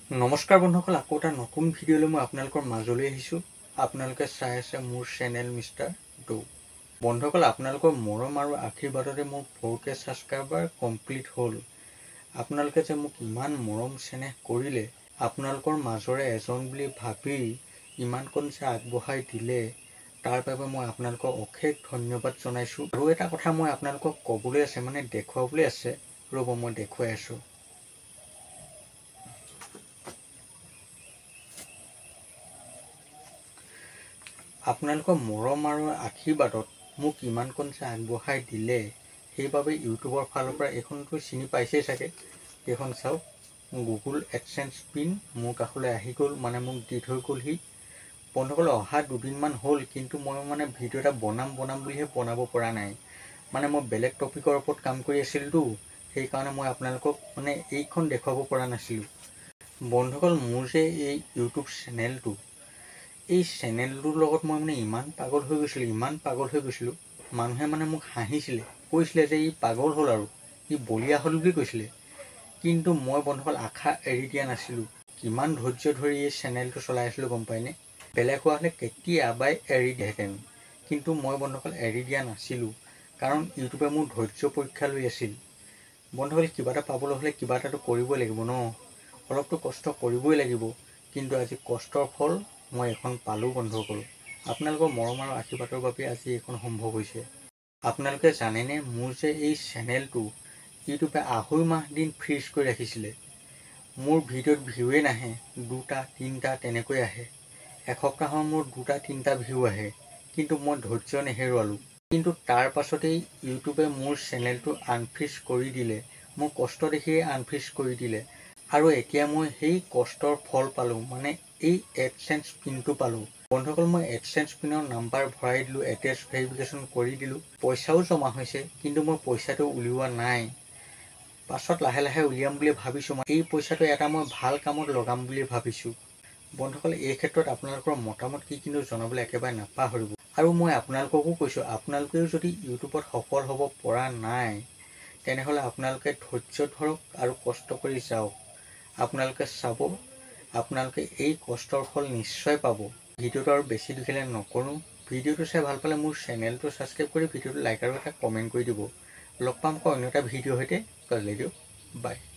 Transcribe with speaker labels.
Speaker 1: নমস্কাৰ বন্ধুসকল, আকৌ এটা নতুন ভিডিঅ'লৈ মই আপোনালোকৰ মাজলৈ আহিছোঁ। আপোনালোকে চাই আছে মোৰ চেনেল মিষ্টাৰ ডো। বন্ধুসকল, আপোনালোকৰ মৰম আৰু আশীৰ্বাদতে মোৰ 4K ছাবস্ক্ৰাইবাৰ কমপ্লিট হ'ল। আপোনালোকে যে মোক ইমান মৰম চেনেহ কৰিলে, আপোনালোকৰ মাজৰে এজন বুলি ভাবি ইমানকণ যে আগবঢ়াই দিলে, তাৰ বাবে মই আপোনালোকক অশেষ ধন্যবাদ জনাইছোঁ। আৰু এটা কথা মই আপোনালোকক ক'বলৈ আছে, মানে দেখুৱাবলৈ আছে। ৰ'ব, মই দেখুৱাই আছোঁ। আপোনালোকৰ মৰম আৰু আশীৰ্বাদত মোক ইমানকণ যে আগবঢ়াই দিলে, সেইবাবে ইউটিউবৰ ফালৰ পৰা এইখনটো চিনি পাইছেই চাগে। এইখন চাওক, গুগল এডচেন্স পিন মোৰ কাষলৈ আহি গ'ল, মানে মোক দি থৈ গ'লহি। বন্ধুসকল, অহা দুদিনমান হ'ল, কিন্তু মই ভিডিঅ' এটা বনাম বুলিহে বনাব পৰা নাই। মই বেলেগ টপিকৰ ওপৰত কাম কৰি আছিলোঁতো, সেইকাৰণে মই আপোনালোকক এইখন দেখুৱাব পৰা নাছিলোঁ। বন্ধুসকল, মোৰ যে এই ইউটিউব চেনেলটো, এই চেনেলটোৰ লগত মই ইমান পাগল হৈ গৈছিলোঁ, মানুহে মোক হাঁহিছিলে, কৈছিলে যে ই পাগল হ'ল আৰু ই বলিয়া হ'ল বুলি কৈছিলে। কিন্তু মই বন্ধুসকল আশা এৰি দিয়া নাছিলোঁ। কিমান ধৈৰ্য ধৰি এই চেনেলটো চলাই আছিলোঁ গম পায়নে? বেলেগ হোৱা হ'লে কেতিয়াবাই এৰি দিয়েহেঁতেন, কিন্তু মই বন্ধুসকল এৰি দিয়া নাছিলোঁ, কাৰণ ইউটিউবে মোৰ ধৈৰ্য পৰীক্ষা লৈ আছিল। বন্ধুসকল, কিবা এটা পাবলৈ হ'লে কিবা এটাতো কৰিবই লাগিব ন, অলপতো কষ্ট কৰিবই লাগিব। কিন্তু আজি কষ্টৰ ফল মই এখন পালোঁ বন্ধুসকল। আপোনালোকৰ মৰম আৰু আশীৰ্বাদৰ বাবে আজি এইখন সম্ভৱ হৈছে। আপোনালোকে জানেনে, মোৰ যে এই চেনেলটো ইউটিউবে 2.5 মাহ দিন ফ্ৰীজ কৰি ৰাখিছিলে। মোৰ ভিডিঅ'ত ভিউৱে নাহে, 2টা 3টা তেনেকৈ আহে। এসপ্তাহৰ মোৰ 2টা 3টা ভিউ আহে, কিন্তু মই ধৈৰ্য নেহেৰুৱালোঁ। কিন্তু তাৰ পাছতেই ইউটিউবে মোৰ চেনেলটো আনফ্ৰীজ কৰি দিলে। মোৰ কষ্ট দেখিয়ে আনফ্ৰীজ কৰি দিলে। আৰু এতিয়া মই সেই কষ্টৰ ফল পালোঁ, এই এডচেন্স পিনটো পালোঁ। বন্ধুসকল, মই এডচেন্স পিনৰ নাম্বাৰ ভৰাই দিলোঁ, এড্ৰেছ ভেৰিফিকেশ্যন কৰি দিলোঁ, পইচাও জমা হৈছে, কিন্তু মই পইচাটো উলিওৱা নাই। পাছত লাহে লাহে উলিয়াম বুলি ভাবিছোঁ। এই পইচাটো এটা মই ভাল কামত লগাম বুলি ভাবিছোঁ। বন্ধুসকল, এই ক্ষেত্ৰত আপোনালোকৰ মতামত কি কিন্তু জনাবলৈ একেবাৰে নাপাহৰিব। আৰু মই আপোনালোককো কৈছোঁ, আপোনালোকেও যদি ইউটিউবত সফল হ'ব পৰা নাই, তেনেহ'লে আপোনালোকে ধৈৰ্য ধৰক আৰু কষ্ট কৰি যাওক। আপোনালোকে চাব, আপোনালোকে এই কষ্টৰ ফল নিশ্চয় পাব। ভিডিঅ'টো আৰু বেছি দীঘলীয়া নকৰোঁ। ভিডিঅ'টো চাই ভাল পালে মোৰ চেনেলটো ছাবস্ক্ৰাইব কৰি ভিডিঅ'টো লাইক আৰু এটা কমেণ্ট কৰি দিব। লগ পাম আকৌ অন্য এটা ভিডিঅ'ৰ সৈতে। দিয়ক, বাই।